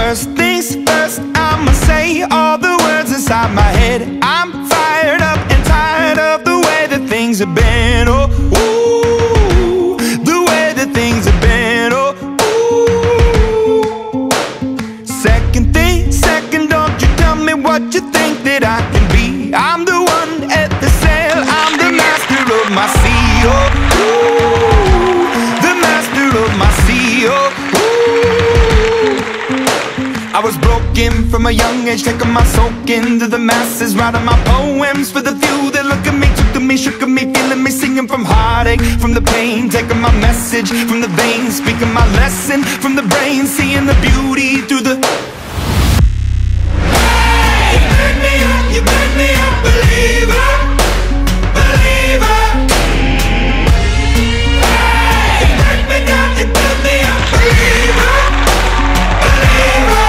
First things first, I'ma say all the words inside my head. I'm fired up and tired of the way that things have been. Oh, ooh, the way that things have been. Oh, ooh. Second thing, second, don't you tell me what you think that I can be. I'm the one at the sail, I'm the master of my sea. Oh, ooh, the master of my sea. Oh, I was broken from a young age, taking my soak into the masses, writing my poems for the few that look at me, took to me, shook at me, feeling me, singing from heartache, from the pain, taking my message from the veins, speaking my lesson from the brain, seeing the beauty through the... Hey, you burn me up, you burn me up, believer, believer. Hey, you burn me down, you burn me up, believer, believer.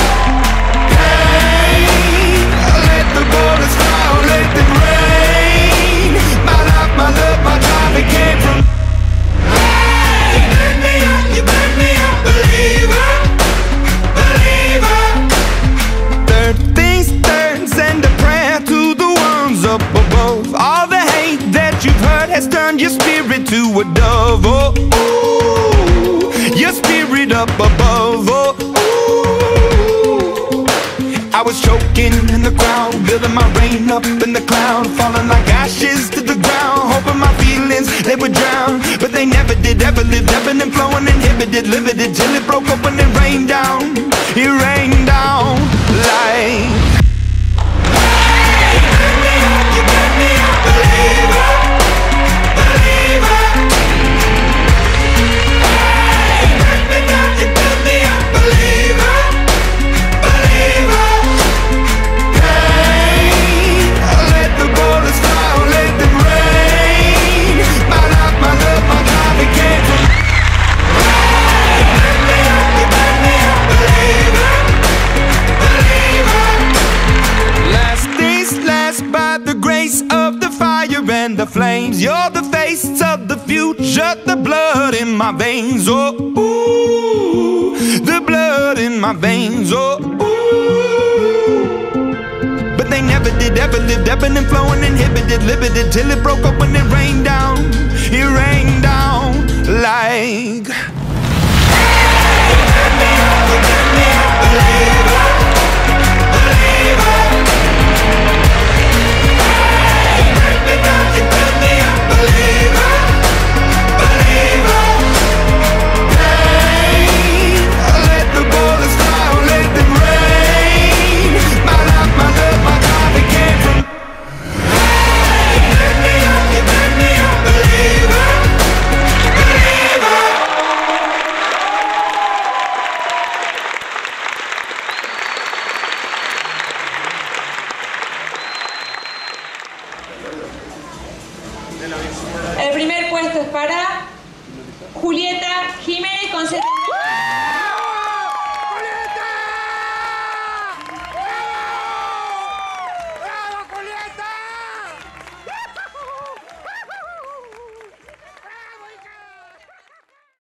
My love, my drive, it came from. Hey, you burn me up, believer, believer. Third things third, send a prayer to the ones up above. All the hate that you've heard has turned your spirit to a dove. Oh, ooh, your spirit up above. Oh, ooh. I was choking in the crowd, building my rain up in the cloud, falling like ashes to the ground, hoping my feelings, they would drown. But they never did, ever lived, ebbing and flowing, inhibited, limited, till it broke up and it rained down. It rained down like... Hey, you burn me up, believer, believer. Hey, you burn me down, you burn me up, believer, believer. And the flames, you're the face of the future, the blood in my veins. Oh, ooh, the blood in my veins. Oh, ooh. But they never did, ever lived, ebbing and flowing, inhibited, limited, till it broke up when it rained down. It rained down like... Hey, you burn me up, believer, believer. Believer, believer. Hey, let the bullets fly, let them rain. My life, my love, my drive, it came from. Hey, you burn me up, believer, believer. El primer puesto es para Julieta Jiménez con 70.